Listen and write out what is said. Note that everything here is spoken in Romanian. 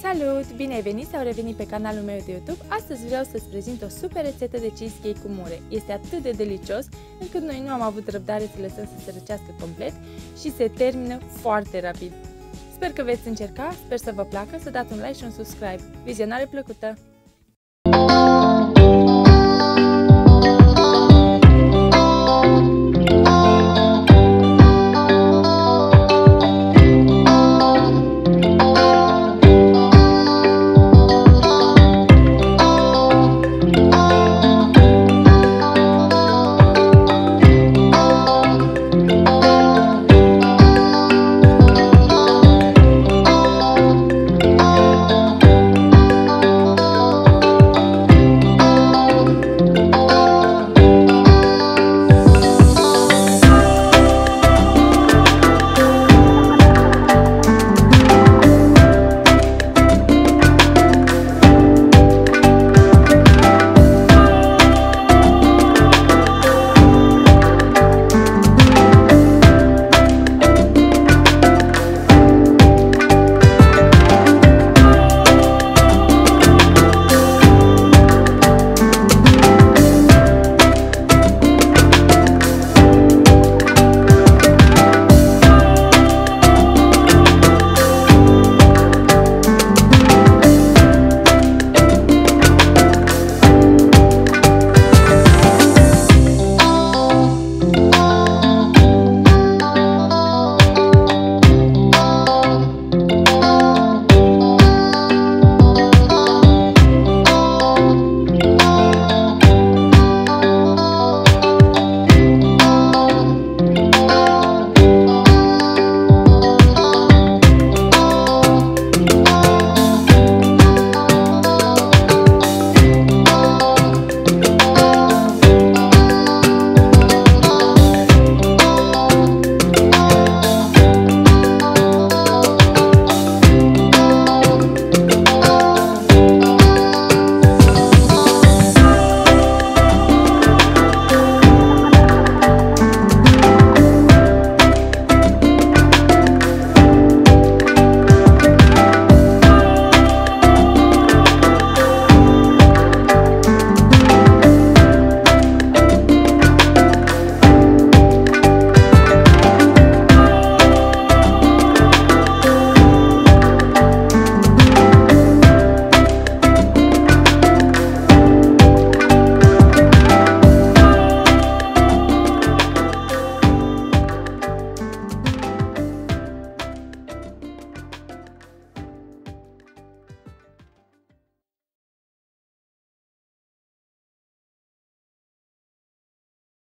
Salut! Bine ai venit sau revenit pe canalul meu de YouTube. Astăzi vreau să-ți prezint o super rețetă de cheesecake cu mure. Este atât de delicios încât noi nu am avut răbdare să lăsăm să se răcească complet și se termină foarte rapid. Sper că veți încerca, sper să vă placă, să dați un like și un subscribe. Vizionare plăcută!